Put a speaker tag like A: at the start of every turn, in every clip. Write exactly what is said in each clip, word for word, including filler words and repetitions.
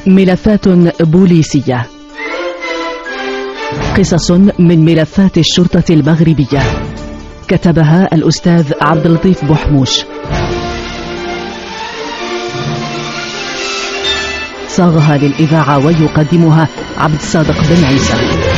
A: ملفات بوليسية، قصص من ملفات الشرطة المغربية، كتبها الأستاذ عبد اللطيف بوحموش، صاغها للإذاعة ويقدمها عبد الصادق بن عيسى.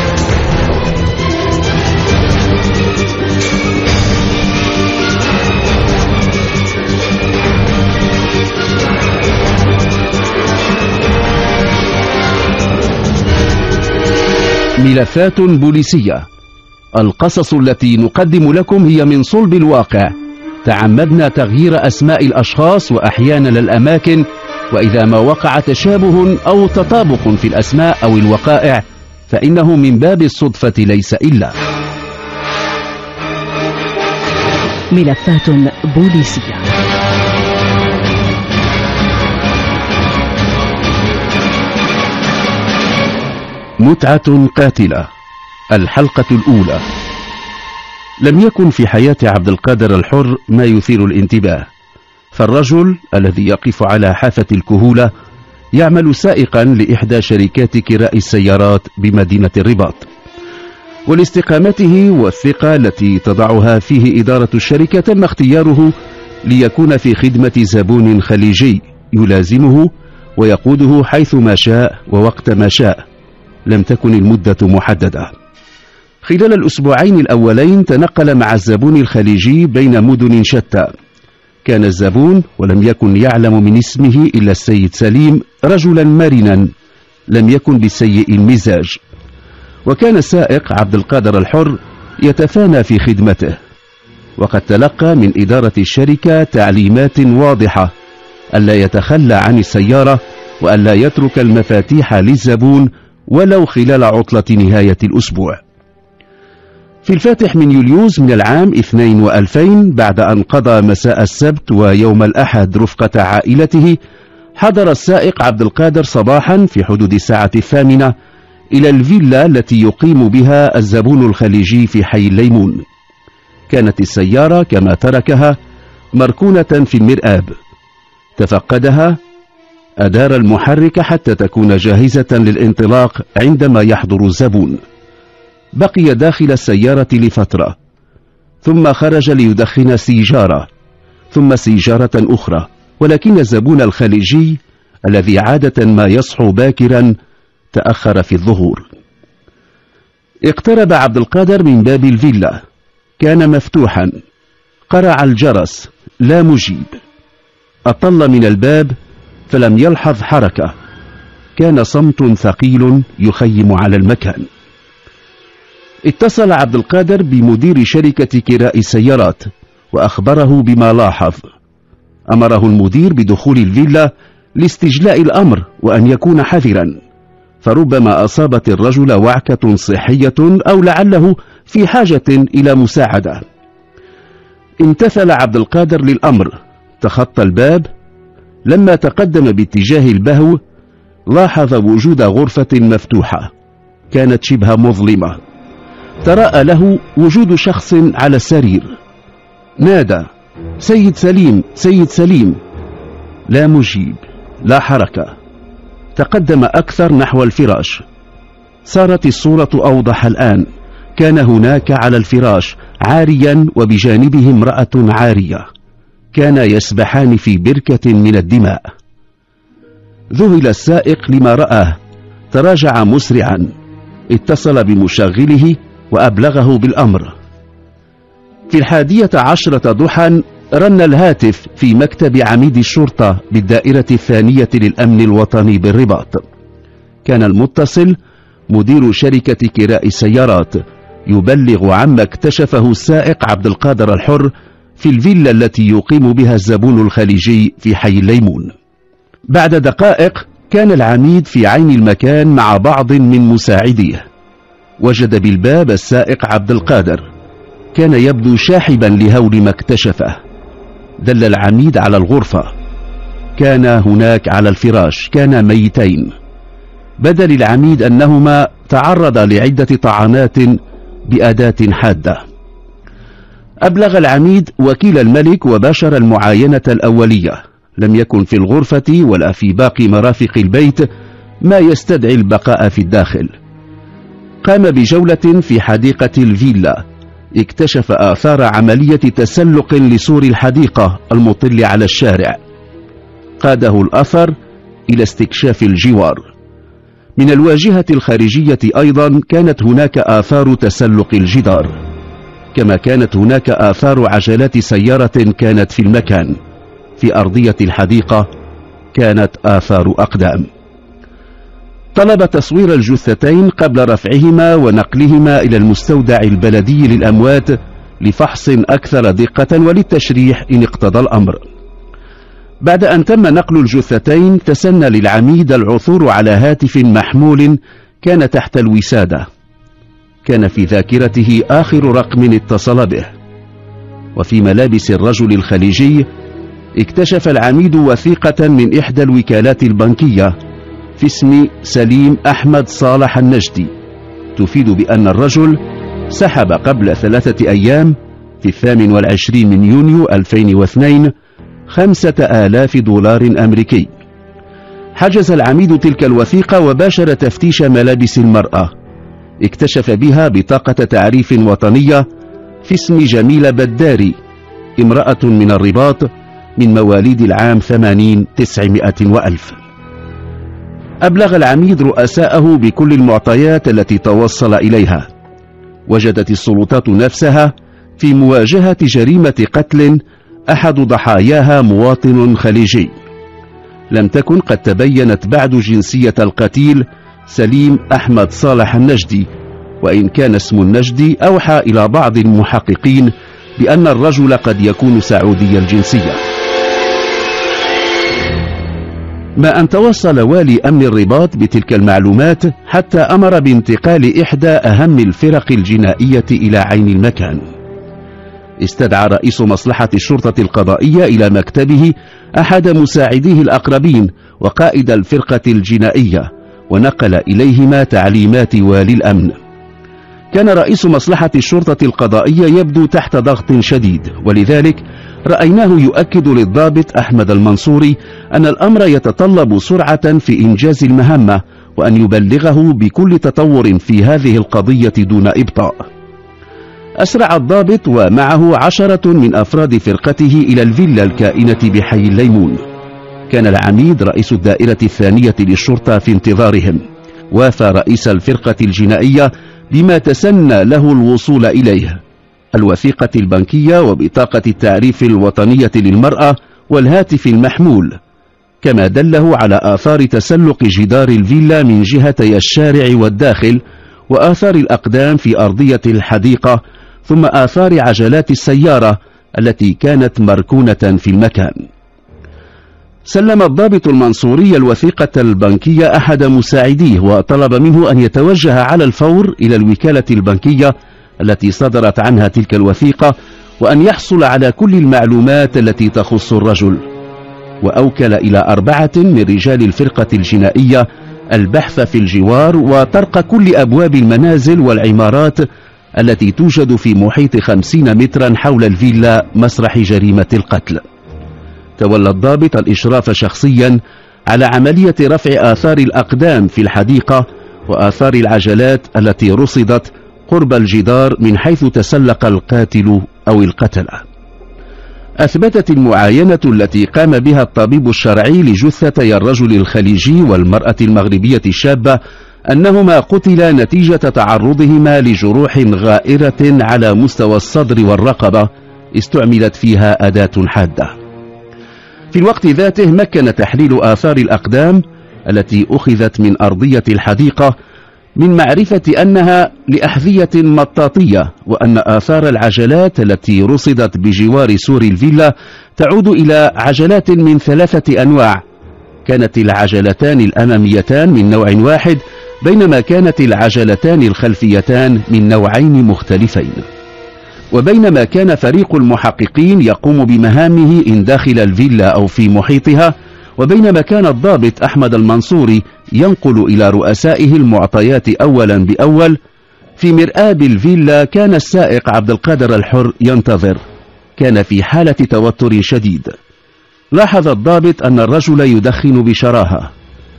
B: ملفات بوليسية، القصص التي نقدم لكم هي من صلب الواقع. تعمدنا تغيير أسماء الأشخاص وأحيانا الأماكن، وإذا ما وقع تشابه أو تطابق في الأسماء أو الوقائع فإنه من باب الصدفة ليس إلا.
A: ملفات بوليسية.
B: متعة قاتلة، الحلقة الأولى. لم يكن في حياة عبد القادر الحر ما يثير الانتباه، فالرجل الذي يقف على حافة الكهولة يعمل سائقا لإحدى شركات كراء السيارات بمدينة الرباط، ولاستقامته والثقة التي تضعها فيه إدارة الشركة تم اختياره ليكون في خدمة زبون خليجي يلازمه ويقوده حيث ما شاء ووقت ما شاء. لم تكن المدة محددة. خلال الأسبوعين الأولين تنقل مع الزبون الخليجي بين مدن شتى. كان الزبون ولم يكن يعلم من اسمه إلا السيد سليم رجلا مرنا لم يكن بسيء المزاج، وكان السائق عبد القادر الحر يتفانى في خدمته، وقد تلقى من إدارة الشركة تعليمات واضحة ألا يتخلى عن السيارة وألا يترك المفاتيح للزبون ولو خلال عطلة نهاية الأسبوع. في الفاتح من يوليوز من العام اثنين وألفين، بعد أن قضى مساء السبت ويوم الأحد رفقة عائلته، حضر السائق عبد القادر صباحا في حدود الساعة الثامنة إلى الفيلا التي يقيم بها الزبون الخليجي في حي الليمون. كانت السيارة كما تركها مركونة في المرآب. تفقدها، أدار المحرك حتى تكون جاهزة للانطلاق عندما يحضر الزبون. بقي داخل السيارة لفترة، ثم خرج ليدخن سيجارة، ثم سيجارة أخرى، ولكن الزبون الخليجي الذي عادة ما يصحو باكرا تأخر في الظهور. اقترب عبد القادر من باب الفيلا، كان مفتوحا. قرع الجرس، لا مجيب. أطل من الباب فلم يلحظ حركة. كان صمت ثقيل يخيم على المكان. اتصل عبد القادر بمدير شركة كراء السيارات وأخبره بما لاحظ. أمره المدير بدخول الفيلا لاستجلاء الأمر وأن يكون حذرا، فربما أصابت الرجل وعكة صحية أو لعله في حاجة إلى مساعدة. امتثل عبد القادر للأمر، تخطى الباب. لما تقدم باتجاه البهو لاحظ وجود غرفة مفتوحة كانت شبه مظلمة. تراءى له وجود شخص على السرير. نادى: سيد سليم، سيد سليم. لا مجيب، لا حركة. تقدم أكثر نحو الفراش. صارت الصورة أوضح الآن. كان هناك على الفراش عاريا وبجانبه امرأة عارية، كانا يسبحان في بركة من الدماء. ذهل السائق لما رآه، تراجع مسرعا، اتصل بمشغله وأبلغه بالأمر. في الحادية عشرة ضحى رن الهاتف في مكتب عميد الشرطة بالدائرة الثانية للأمن الوطني بالرباط. كان المتصل مدير شركة كراء السيارات يبلغ عما اكتشفه السائق عبد القادر الحر في الفيلا التي يقيم بها الزبون الخليجي في حي الليمون. بعد دقائق كان العميد في عين المكان مع بعض من مساعديه. وجد بالباب السائق عبد القادر، كان يبدو شاحبا لهول ما اكتشفه. دل العميد على الغرفة. كان هناك على الفراش كان ميتين. بدا للعميد أنهما تعرضا لعدة طعنات بأداة حادة. أبلغ العميد وكيل الملك وباشر المعاينة الأولية. لم يكن في الغرفة ولا في باقي مرافق البيت ما يستدعي البقاء في الداخل. قام بجولة في حديقة الفيلا، اكتشف آثار عملية تسلق لسور الحديقة المطل على الشارع. قاده الأثر إلى استكشاف الجوار. من الواجهة الخارجية أيضا كانت هناك آثار تسلق الجدار، كما كانت هناك آثار عجلات سيارة كانت في المكان. في أرضية الحديقة كانت آثار أقدام. طلب تصوير الجثتين قبل رفعهما ونقلهما إلى المستودع البلدي للأموات لفحص أكثر دقة وللتشريح إن اقتضى الأمر. بعد أن تم نقل الجثتين تسنى للعميد العثور على هاتف محمول كان تحت الوسادة. كان في ذاكرته آخر رقم اتصل به. وفي ملابس الرجل الخليجي اكتشف العميد وثيقة من إحدى الوكالات البنكية في اسم سليم أحمد صالح النجدي، تفيد بأن الرجل سحب قبل ثلاثة أيام في الثامن والعشرين من يونيو ألفين واثنين خمسة آلاف دولار أمريكي. حجز العميد تلك الوثيقة وباشر تفتيش ملابس المرأة. اكتشف بها بطاقة تعريف وطنية في اسم جميلة بداري، امرأة من الرباط، من مواليد العام ثمانين تسعمائة وألف. أبلغ العميد رؤساءه بكل المعطيات التي توصل إليها. وجدت السلطات نفسها في مواجهة جريمة قتل أحد ضحاياها مواطن خليجي. لم تكن قد تبينت بعد جنسية القتيل سليم أحمد صالح النجدي، وإن كان اسم النجدي أوحى إلى بعض المحققين بأن الرجل قد يكون سعودي الجنسية. ما أن توصل والي أمن الرباط بتلك المعلومات حتى أمر بانتقال إحدى أهم الفرق الجنائية إلى عين المكان. استدعى رئيس مصلحة الشرطة القضائية إلى مكتبه أحد مساعديه الأقربين وقائد الفرقة الجنائية، ونقل إليهما تعليمات والي الأمن. كان رئيس مصلحة الشرطة القضائية يبدو تحت ضغط شديد، ولذلك رأيناه يؤكد للضابط أحمد المنصوري أن الأمر يتطلب سرعة في إنجاز المهمة، وأن يبلغه بكل تطور في هذه القضية دون إبطاء. أسرع الضابط ومعه عشرة من أفراد فرقته إلى الفيلا الكائنة بحي الليمون. كان العميد رئيس الدائرة الثانية للشرطة في انتظارهم. وافى رئيس الفرقة الجنائية بما تسنى له الوصول إليه: الوثيقة البنكية وبطاقة التعريف الوطنية للمرأة والهاتف المحمول، كما دله على آثار تسلق جدار الفيلا من جهتي الشارع والداخل، وآثار الأقدام في أرضية الحديقة، ثم آثار عجلات السيارة التي كانت مركونة في المكان. سلم الضابط المنصوري الوثيقة البنكية أحد مساعديه، وطلب منه أن يتوجه على الفور إلى الوكالة البنكية التي صدرت عنها تلك الوثيقة، وأن يحصل على كل المعلومات التي تخص الرجل. وأوكل إلى أربعة من رجال الفرقة الجنائية البحث في الجوار وطرق كل أبواب المنازل والعمارات التي توجد في محيط خمسين مترا حول الفيلا مسرح جريمة القتل. تولى الضابط الإشراف شخصيا على عملية رفع آثار الأقدام في الحديقة وآثار العجلات التي رصدت قرب الجدار من حيث تسلق القاتل أو القتلة. أثبتت المعاينة التي قام بها الطبيب الشرعي لجثتي الرجل الخليجي والمرأة المغربية الشابة أنهما قتلا نتيجة تعرضهما لجروح غائرة على مستوى الصدر والرقبة استعملت فيها أداة حادة. في الوقت ذاته مكن تحليل آثار الأقدام التي أخذت من أرضية الحديقة من معرفة أنها لأحذية مطاطية، وأن آثار العجلات التي رصدت بجوار سور الفيلا تعود إلى عجلات من ثلاثة أنواع. كانت العجلتان الأماميتان من نوع واحد، بينما كانت العجلتان الخلفيتان من نوعين مختلفين. وبينما كان فريق المحققين يقوم بمهامه إن داخل الفيلا أو في محيطها، وبينما كان الضابط أحمد المنصوري ينقل إلى رؤسائه المعطيات أولا بأول، في مرآب الفيلا كان السائق عبد القادر الحر ينتظر. كان في حالة توتر شديد. لاحظ الضابط أن الرجل يدخن بشراهة.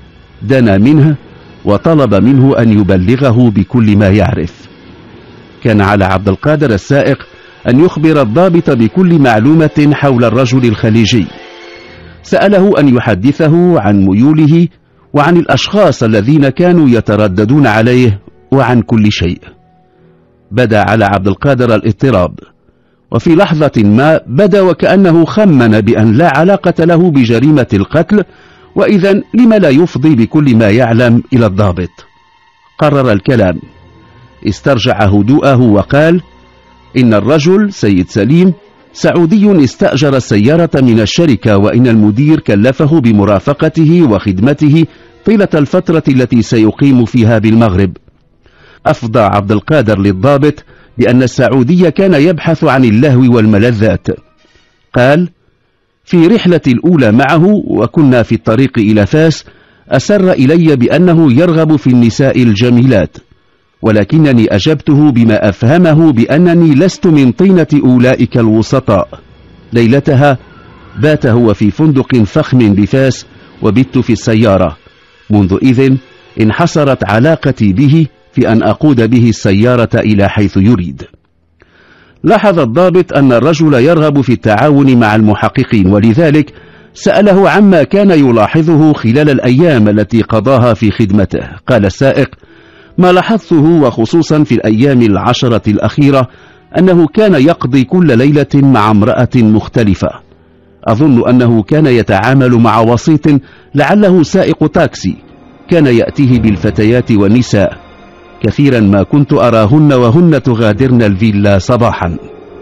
B: دنا منه وطلب منه أن يبلغه بكل ما يعرف. كان على عبد القادر السائق أن يخبر الضابط بكل معلومة حول الرجل الخليجي. سأله أن يحدثه عن ميوله وعن الأشخاص الذين كانوا يترددون عليه وعن كل شيء. بدا على عبد القادر الاضطراب، وفي لحظة ما بدا وكأنه خمن بأن لا علاقة له بجريمة القتل، وإذا لم لا يفضي بكل ما يعلم إلى الضابط. قرر الكلام، استرجع هدوءه وقال: إن الرجل سيد سليم سعودي استأجر السيارة من الشركة، وإن المدير كلفه بمرافقته وخدمته طيلة الفترة التي سيقيم فيها بالمغرب. أفضى عبد القادر للضابط بأن السعودي كان يبحث عن اللهو والملذات. قال: في رحلة الأولى معه وكنا في الطريق إلى فاس أسر إلي بأنه يرغب في النساء الجميلات، ولكنني أجبته بما أفهمه بأنني لست من طينة أولئك الوسطاء. ليلتها بات هو في فندق فخم بفاس وبت في السيارة. منذ إذن انحصرت علاقتي به في أن أقود به السيارة إلى حيث يريد. لاحظ الضابط أن الرجل يرغب في التعاون مع المحققين، ولذلك سأله عما كان يلاحظه خلال الأيام التي قضاها في خدمته. قال السائق: ما لاحظته وخصوصا في الأيام العشرة الأخيرة أنه كان يقضي كل ليلة مع امرأة مختلفة. أظن أنه كان يتعامل مع وسيط لعله سائق تاكسي، كان يأتيه بالفتيات والنساء. كثيرا ما كنت أراهن وهن تغادرن الفيلا صباحا.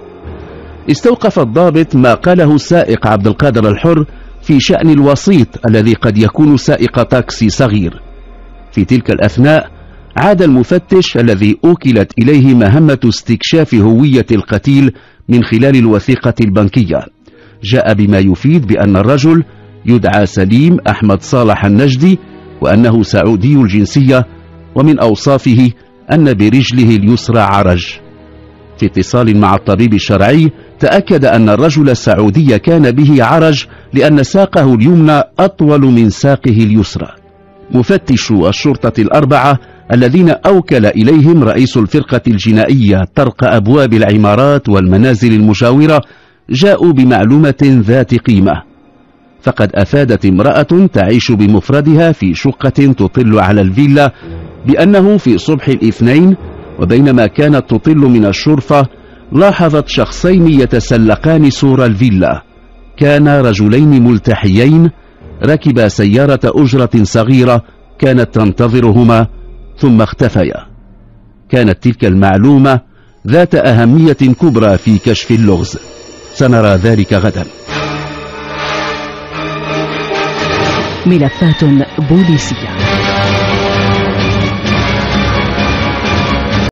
B: استوقف الضابط ما قاله السائق عبد القادر الحر في شأن الوسيط الذي قد يكون سائق تاكسي صغير. في تلك الأثناء عاد المفتش الذي أوكلت إليه مهمة استكشاف هوية القتيل من خلال الوثيقة البنكية. جاء بما يفيد بأن الرجل يدعى سليم أحمد صالح النجدي، وأنه سعودي الجنسية، ومن أوصافه أن برجله اليسرى عرج. في اتصال مع الطبيب الشرعي تأكد أن الرجل السعودي كان به عرج لأن ساقه اليمنى أطول من ساقه اليسرى. مفتش الشرطة الأربعة الذين أوكل إليهم رئيس الفرقة الجنائية طرق أبواب العمارات والمنازل المجاورة جاءوا بمعلومة ذات قيمة. فقد أفادت امرأة تعيش بمفردها في شقة تطل على الفيلا بأنه في صبح الاثنين وبينما كانت تطل من الشرفة لاحظت شخصين يتسلقان سور الفيلا. كان رجلين ملتحيين ركبا سيارة أجرة صغيرة كانت تنتظرهما ثم اختفيا. كانت تلك المعلومة ذات أهمية كبرى في كشف اللغز. سنرى ذلك غدا.
A: ملفات بوليسية.